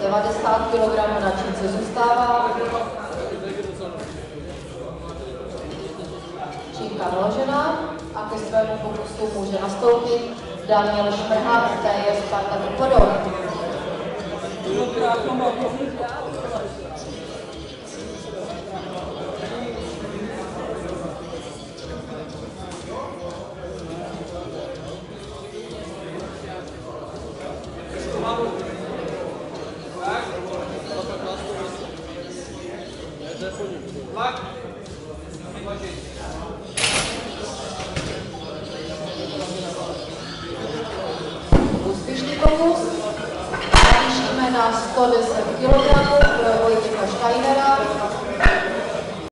90 kg na čínce zůstává. Čínka naložena a ke svému pokusu může nastoupit Daniel Šmrha, TJ Sparta Podor. Úspěšný pokus. Navýšíme na 110 kg Vojtěcha Steinera.